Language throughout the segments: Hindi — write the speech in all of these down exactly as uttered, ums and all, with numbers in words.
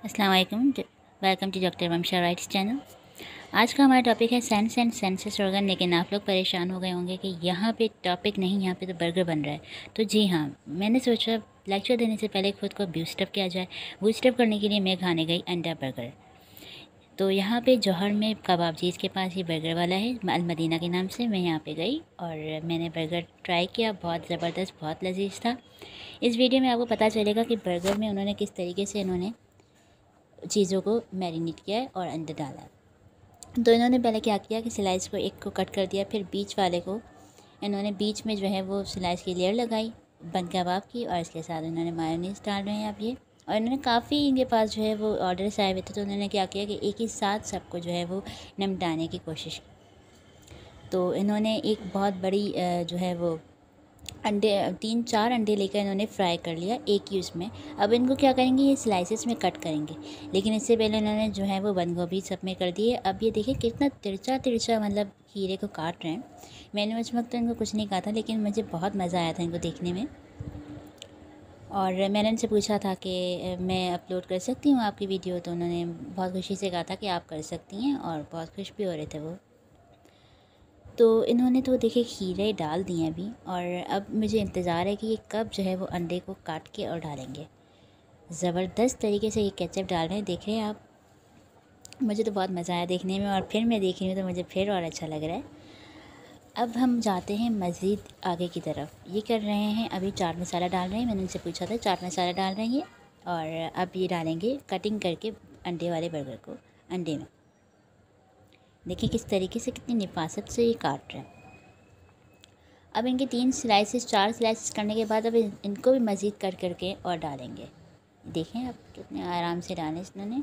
अस्सलाम वालेकुम, welcome to doctor Vansha writes channel. आज का हमारा टॉपिक है सेंस एंड सेंसेस ऑर्गन। लेकिन आप लोग परेशान हो गए होंगे कि यहाँ पे टॉपिक नहीं, यहाँ पे तो बर्गर बन रहा है। तो जी हाँ, मैंने सोचा लेक्चर देने से पहले खुद को बूस्टअप किया जाए। बूस्टअप करने के लिए मैं खाने गई अंडा बर्गर। तो यहाँ पे जौहर में कबाबजीज़ के पास ये बर्गर वाला है, अल मदीना के नाम से। मैं यहाँ पे गई और मैंने बर्गर ट्राई किया, बहुत ज़बरदस्त, बहुत लजीज था। इस वीडियो में आपको पता चलेगा कि बर्गर में उन्होंने किस तरीके से इन्होंने चीज़ों को मैरिनेट किया है और अंदर डाला है। तो इन्होंने पहले क्या किया कि स्लाइस को एक को कट कर दिया, फिर बीच वाले को इन्होंने बीच में जो है वो स्लाइस की लेयर लगाई बन कबाब की, और इसके साथ इन्होंने मायोनीज़ डाल रहे हैं आप ये। और इन्होंने काफ़ी, इनके पास जो है वो ऑर्डर्स आए हुए थे, तो उन्होंने क्या किया कि एक ही साथ सबको जो है वो निपटाने की कोशिश की। तो इन्होंने एक बहुत बड़ी जो है वो अंडे, तीन चार अंडे लेकर इन्होंने फ्राई कर लिया एक ही उसमें। अब इनको क्या करेंगे, ये स्लाइसेस में कट करेंगे। लेकिन इससे पहले इन्होंने जो है वो बंद गोभी सब में कर दिए। अब ये देखिए कितना तिरछा तिरछा मतलब खीरे को काट रहे हैं। मैंने उस वक्त तो इनको कुछ नहीं कहा था, लेकिन मुझे बहुत मज़ा आया था इनको देखने में। और मैंने इनसे पूछा था कि मैं अपलोड कर सकती हूँ आपकी वीडियो, तो उन्होंने बहुत खुशी से कहा था कि आप कर सकती हैं, और बहुत खुश भी हो रहे थे वो। तो इन्होंने तो देखिए खीरे डाल दिए अभी, और अब मुझे इंतज़ार है कि ये कब जो है वो अंडे को काट के और डालेंगे। ज़बरदस्त तरीके से ये केचप डाल रहे हैं, देख रहे हैं आप। मुझे तो बहुत मज़ा आया देखने में, और फिर मैं देख रही हूँ तो मुझे फिर और अच्छा लग रहा है। अब हम जाते हैं मज़ीद आगे की तरफ। ये कर रहे हैं अभी चाट मसाला डाल रहे हैं। मैंने उनसे पूछा था, चाट मसाला डाल रहे हैं ये, और अब ये डालेंगे कटिंग करके अंडे वाले बर्गर को अंडे में। देखिए किस तरीके से, कितनी निफासत से ये काट रहे हैं। अब इनके तीन स्लाइसेस, चार स्लाइसेस करने के बाद अब इनको भी मज़ीद कट करके और डालेंगे। देखें अब कितने आराम से डालें इन्होंने।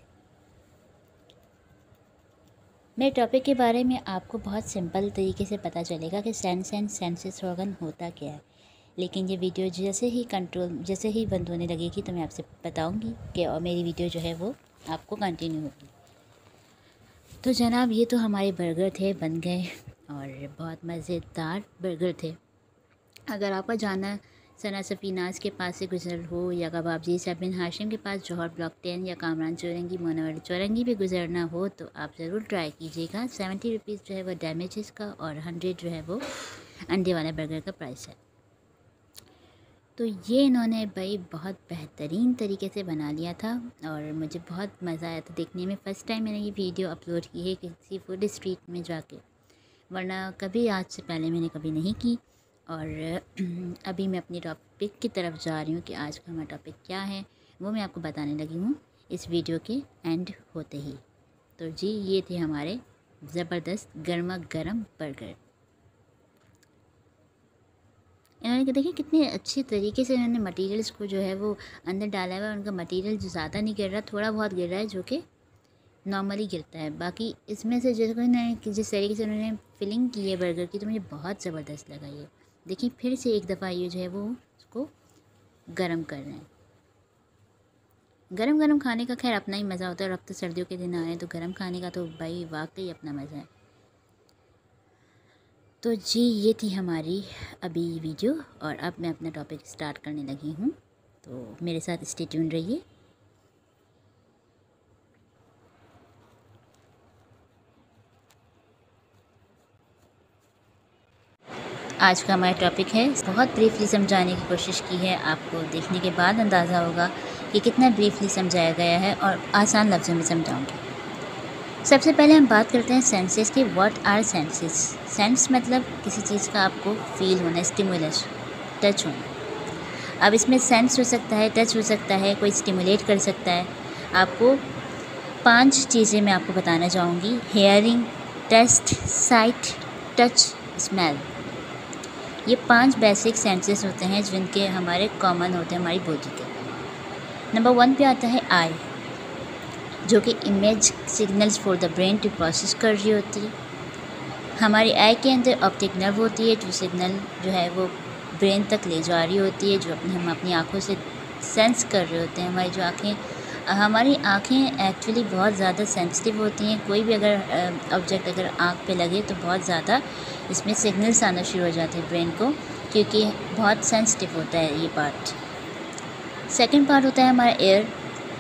मेरे टॉपिक के बारे में आपको बहुत सिंपल तरीके से पता चलेगा कि सेंस एंड सेंसेस ऑर्गन होता क्या है। लेकिन ये वीडियो जैसे ही कंट्रोल जैसे ही बंद होने लगेगी तो मैं आपसे बताऊंगी कि और मेरी वीडियो जो है वो आपको कंटिन्यू होगी। तो जनाब, ये तो हमारे बर्गर थे, बन गए, और बहुत मज़ेदार बर्गर थे। अगर आपका जाना सना सफ़ीनाज के पास से गुजर हो, या कबाबजीज़ बिन हाशिम के पास जौहर ब्लॉक टेन या कामरान चौरंगी मोनावर चौरंगी भी गुजरना हो, तो आप ज़रूर ट्राई कीजिएगा। सेवेंटी रुपीज़ जो है वो डैमेजेस का, और हंड्रेड जो है वो अंडे वाले बर्गर का प्राइस है। तो ये इन्होंने भाई बहुत बेहतरीन तरीके से बना लिया था, और मुझे बहुत मज़ा आया था देखने में। फ़र्स्ट टाइम मैंने ये वीडियो अपलोड की है किसी फूड स्ट्रीट में जाके, वरना कभी आज से पहले मैंने कभी नहीं की। और अभी मैं अपनी टॉपिक की तरफ जा रही हूँ कि आज का हमारा टॉपिक क्या है, वो मैं आपको बताने लगी हूँ इस वीडियो के एंड होते ही। तो जी, ये थे हमारे ज़बरदस्त गर्मा गर्म बर्गर। इन्होंने देखिए कितने अच्छे तरीके से इन्होंने मटेरियल्स को जो है वो अंदर डाला हुआ है। उनका मटेरियल जो ज़्यादा नहीं गिर रहा, थोड़ा बहुत गिर रहा है, जो कि नॉर्मली गिरता है। बाकी इसमें से जैसे इन्होंने जिस तरीके से उन्होंने फिलिंग की है बर्गर की, तो मुझे बहुत ज़बरदस्त लगा ये। देखिए फिर से एक दफ़ा ये जो है वो उसको गरम कर रहे हैं। गरम गरम खाने का खैर अपना ही मज़ा होता है, और अब तो सर्दियों के दिन आए हैं तो गरम खाने का तो भाई वाकई अपना मज़ा है। तो जी, ये थी हमारी अभी वीडियो, और अब मैं अपना टॉपिक स्टार्ट करने लगी हूँ, तो मेरे साथ स्टे ट्यून रहिए। आज का हमारा टॉपिक है, बहुत ब्रीफली समझाने की कोशिश की है। आपको देखने के बाद अंदाज़ा होगा कि कितना ब्रीफली समझाया गया है, और आसान लफ्ज़ों में समझाऊंगी। सबसे पहले हम बात करते हैं सेंसेस की। What are senses? सेंस मतलब किसी चीज़ का आपको फील होना, स्टिमुलस, टच होना। अब इसमें सेंस हो सकता है, टच हो सकता है, कोई स्टिमुलेट कर सकता है। आपको पांच चीज़ें मैं आपको बताना चाहूँगी: hearing, test, sight, touch, smell. ये पांच बेसिक सेंसेस होते हैं जिनके हमारे कॉमन होते हैं हमारी बॉडी के। नंबर वन पे आता है आई, जो कि image signals for the brain to process कर रही होती है। हमारी आई के अंदर ऑप्टिक नर्व होती है, जो सिग्नल जो है वो ब्रेन तक ले जा रही होती है, जो अपनी हम अपनी आँखों से सेंस कर रहे होते हैं। हमारी जो आँखें हमारी आँखें एक्चुअली बहुत ज़्यादा सेंसिटिव होती हैं। कोई भी अगर ऑब्जेक्ट अगर आँख पे लगे तो बहुत ज़्यादा इसमें सिग्नल्स आना शुरू हो जाते हैं ब्रेन को, क्योंकि बहुत सेंसिटिव होता है ये पार्ट। सेकंड पार्ट होता है हमारा एयर,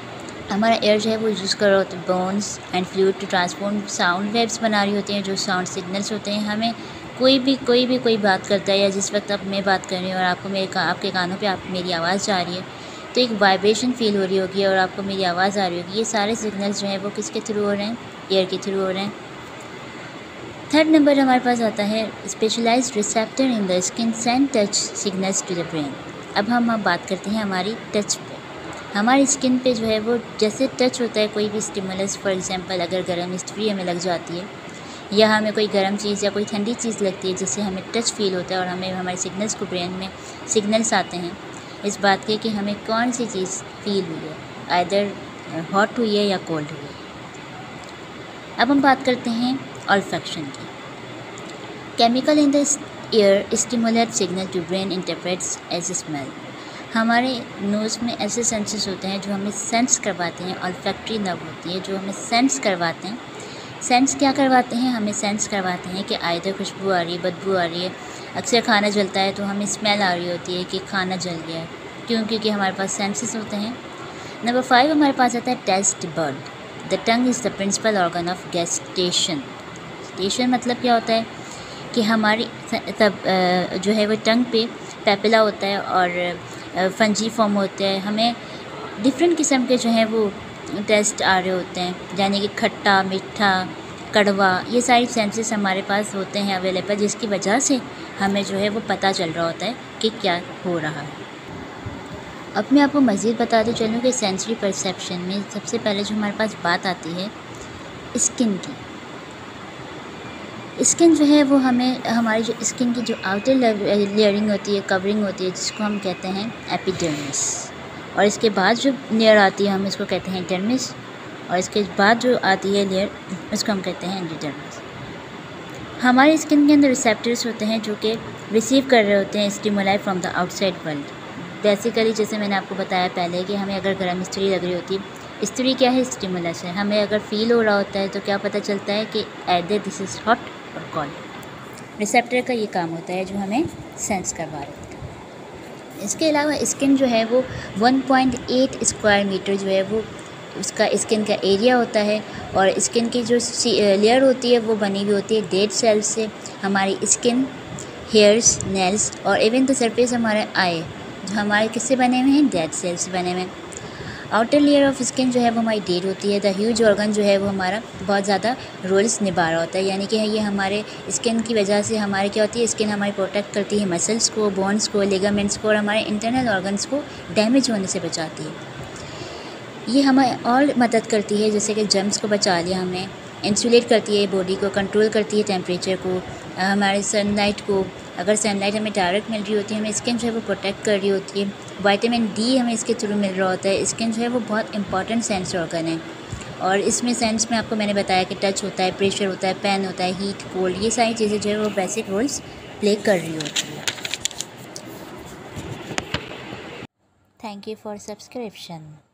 हमारा एयर जो है वो यूज़ कर रहा होता है bones and fluid to transform sound waves बना रही होती हैं, जो साउंड सिग्नल्स होते हैं। हमें कोई भी कोई भी कोई बात करता है, या जिस वक्त अब मैं बात कर रही हूँ और आपको मेरे का आपके कानों पे आप मेरी आवाज़ जा रही है, तो एक वाइब्रेशन फील हो रही होगी और आपको मेरी आवाज़ आ रही होगी। ये सारे सिग्नल्स जो हैं वो किसके थ्रू हो रहे हैं? एयर के थ्रू हो रहे हैं। थर्ड नंबर हमारे पास आता है specialised receptor in the skin send touch signals to the brain. अब हम अब बात करते हैं हमारी टच पे। हमारी स्किन पे जो है वो जैसे टच होता है कोई भी स्टिमुलस, फॉर एग्जांपल अगर गर्म स्त्री हमें लग जाती है या हमें कोई गर्म चीज़ या कोई ठंडी चीज़ लगती है जिससे हमें टच फील होता है और हमें हमारे सिग्नल्स को ब्रेन में सिग्नल्स आते हैं इस बात के कि हमें कौन सी चीज़ फील हुई है, आइदर हॉट हुई है या कोल्ड हुई है। अब हम बात करते हैं ऑल्फैक्शन की। Chemical in the air stimulate signal to brain interprets as smell. हमारे नोज़ में ऐसे सेंसेस होते हैं जो हमें सेंस करवाते हैं, ऑल्फैक्टरी नर्व होती है जो हमें सेंस करवाते हैं। सेंस क्या करवाते हैं? हमें सेंस करवाते हैं कि आइदर खुशबू आ रही है, बदबू आ रही है। अक्सर खाना जलता है तो हमें स्मेल आ रही होती है कि खाना जल गया है, क्यों? क्योंकि हमारे पास सेंसेस होते हैं। नंबर फाइव हमारे पास आता है taste bud. The tongue is the principal organ of gustation. Station मतलब क्या होता है कि हमारी तब जो है वो टंग पे पेपिला होता है और फंजी फॉर्म होते हैं। हमें डिफरेंट किस्म के जो हैं वो टेस्ट आ रहे होते हैं, यानी कि खट्टा, मीठा, कड़वा, ये सारी सेंसेस हमारे पास होते हैं अवेलेबल, जिसकी वजह से हमें जो है वो पता चल रहा होता है कि क्या हो रहा है। अब मैं आपको मज़ीद बताते चलूँ कि सेंसरी परसेप्शन में सबसे पहले जो हमारे पास बात आती है स्किन की। स्किन जो है वो हमें हमारी जो स्किन की जो आउटर लेयरिंग होती है, कवरिंग होती है, जिसको हम कहते हैं एपिडर्मिस, और इसके बाद जो लेयर आती है हम इसको कहते हैं डर्मिस, और इसके बाद जो आती है लेयर उसको हम कहते हैं एंडोडर्मिस। हमारी स्किन के अंदर रिसेप्टर्स होते हैं जो कि रिसीव कर रहे होते हैं stimuli from the outside world. Basically जैसे मैंने आपको बताया पहले कि हमें अगर गर्म इस्त्री लग रही होती है, इस्त्री क्या है? स्टिमुलस है। हमें अगर फील हो रहा होता है तो क्या पता चलता है कि आइदर दिस इज़ हॉट और कोल्ड। रिसेप्टर का ये काम होता है जो हमें सेंस करवा रहे होता है। इसके अलावा स्किन जो है वो one point eight square metre जो है वो उसका स्किन का एरिया होता है, और स्किन की जो लेयर होती है वो बनी हुई होती है डेड सेल्स से। हमारी स्किन, हेयर्स, नेल्स और इवन द सरफेस हमारे आई जो हमारे किससे बने हुए हैं? डेड सेल्स से बने हुए हैं। आउटर लेयर ऑफ स्किन जो है वो हमारी डेड होती है। द ह्यूज ऑर्गन जो है वो हमारा बहुत ज़्यादा रोल्स निभा रहा होता है, यानी कि ये हमारे स्किन की वजह से हमारे क्या होती है, स्किन हमारी प्रोटेक्ट करती है मसल्स को, बोन्स को, लिगामेंट्स को और हमारे इंटरनल ऑर्गन्स को डैमेज होने से बचाती है। ये हमें और मदद करती है, जैसे कि जर्म्स को बचा लिया, हमें इंसुलेट करती है, बॉडी को कंट्रोल करती है, टेम्परेचर को, हमारे सनलाइट को, अगर सनलाइट हमें डायरेक्ट मिल रही होती है हमें स्किन जो है वो प्रोटेक्ट कर रही होती है। विटामिन डी हमें इसके थ्रू मिल रहा होता है। स्किन जो है वो बहुत इंपॉर्टेंट सेंस ऑर्गन है, और इसमें सेंस में आपको मैंने बताया कि टच होता है, प्रेशर होता है, पेन होता है, हीट, कोल्ड, ये सारी चीज़ें जो है वो बेसिक रोल्स प्ले कर रही होती है। Thank you for subscription.